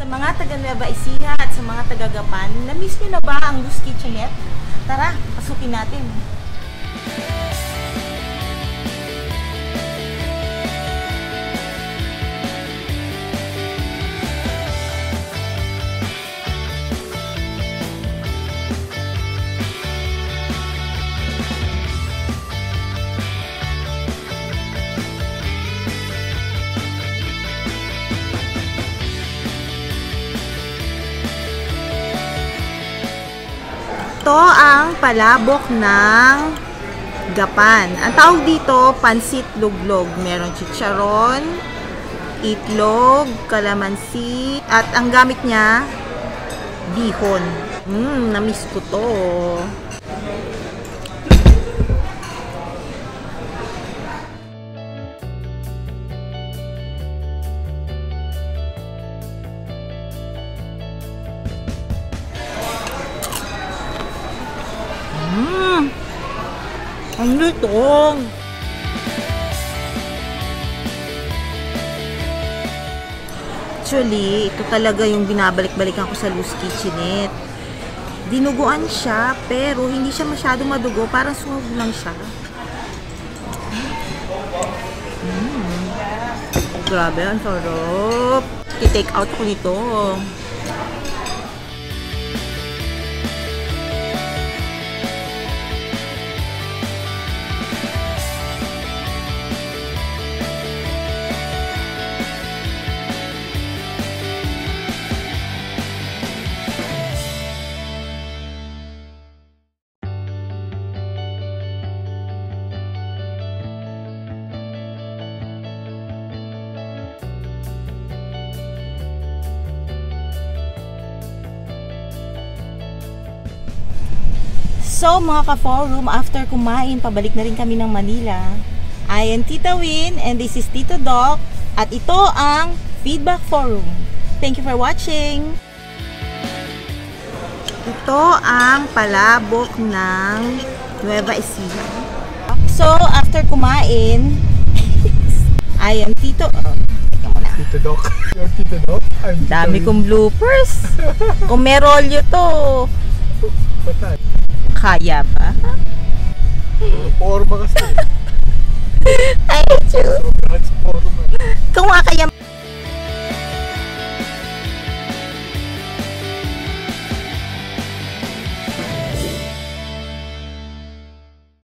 Sa mga taga Nueva Ecija at sa mga taga Gapan, na-miss nyo na ba ang Luz Kitchenette? Tara, pasukin natin. Ito ang palabok ng Gapan. Ang tawag dito, pansit luglog. Meron chicharon, itlog, kalamansi, at ang gamit niya, bihon. Na-miss ko to. Ang lutong! Actually, ito talaga yung binabalik-balikan ko sa Luz Kitchenette. Dinuguan siya, pero hindi siya masyado madugo. Parang sunog lang siya. Grabe, ang sarap. I-take out ko nito. So mga ka-forum, after kumain, pabalik na rin kami ng Manila. I am Tita Win and this is Tito Doc at ito ang Feedback Forum. Thank you for watching! Ito ang palabok ng Nueva Ecija. So after kumain, I am Tito... Tito Doc. You're Tito Doc? I'm Tito Dami Win. kong bloopers. Kung merolyo to. Patay. Kaya ba? Forma kasi. Ay, true. Kung kaya